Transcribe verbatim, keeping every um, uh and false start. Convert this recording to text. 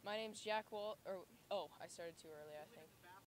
My name's Jack Wall. Or oh, I started too early, I think.